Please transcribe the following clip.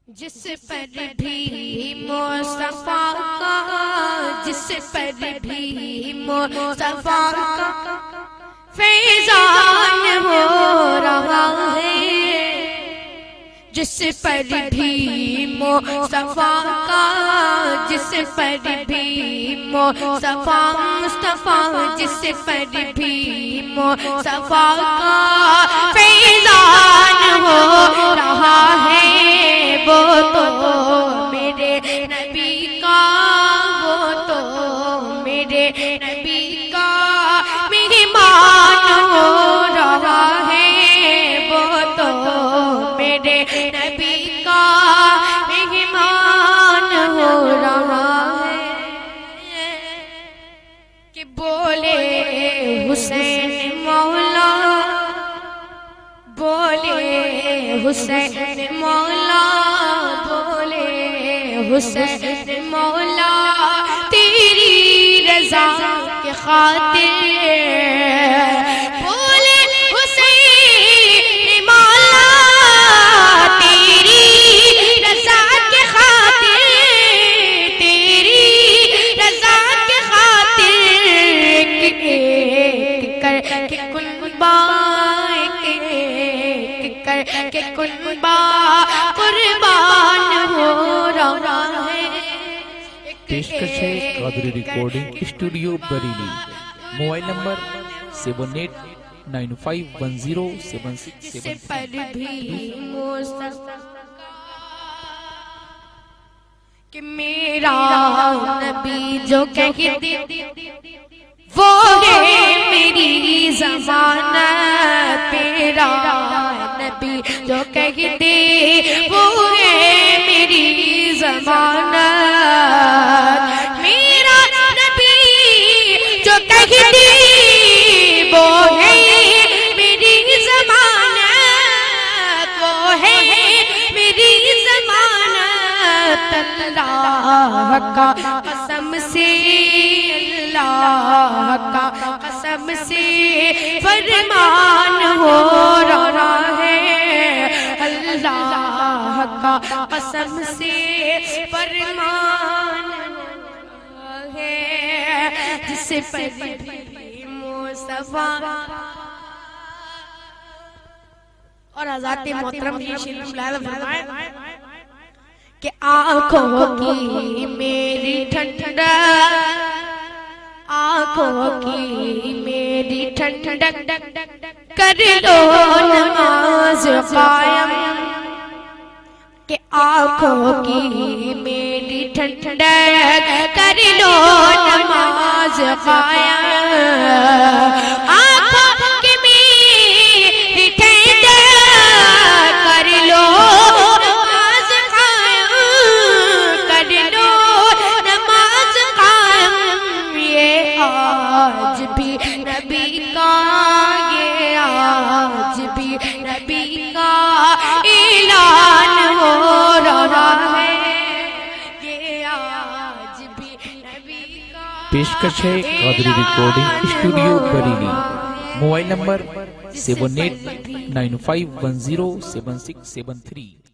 جس پر بھی مصطفیٰ کا، جس پر بھی مصطفیٰ کا فیضان ہو رہا ہے، جس پر بھی مصطفیٰ کا، جس پر بھی مصطفیٰ جس پر بھی مصطفیٰ کا فیضان ہو رہا ہے، وہ تو میرے نبی کا، وہ تو میرے نبی کا مہمان ہو رہا ہے، وہ تو میرے نبی کا مہمان ہو رہا ہے کہ بولے حسین مولا، بولے حسین مولا، بولے حسین مولا، تیری رضا کے خاطر، بولے حسین مولا، تیری رضا کے خاطر، تیری رضا کے خاطر ایک کر کے کنبہ، کہ کنبہ قربان ہو رہا ہے۔ پیشکش ہے Qadri recording studio Bareilly, mobile number 7895107673۔ جس پر بھی مصطفیٰ کہ میرا نبی جو کہتے وہ ہے میری ضمانت، میرا نبی جو کہتے وہ ہے میری ضمانت، میرا نبی جو کہتے وہ ہے میری ضمانت، وہ ہے میری ضمانت، اللہ کا قسم سے، اللہ کا قسم سے فرمان ہو رہا ہے، اللہ کا قسم سے فرمان ہے، جس پر بھی مصطفیٰ اور حضرت محترم شریف لائل فرمائے کہ آنکھوں کی میری ٹھنڈک، آنکھوں کی میری ٹھنڈک کر لو نماز قائم، کہ آنکھوں کی میری ٹھنڈک کر لو نماز قائم، آنکھوں کی میری ٹھنڈک کر لو نماز قائم، کر لو نماز قائم، یہ آج بھی نبی کا، یہ آج بھی نبی کا اعلان ہو رہا ہے، یہ آج بھی نبی کا پیشکش ہے Qadri recording studio Bareilly, mobile number 7895107673۔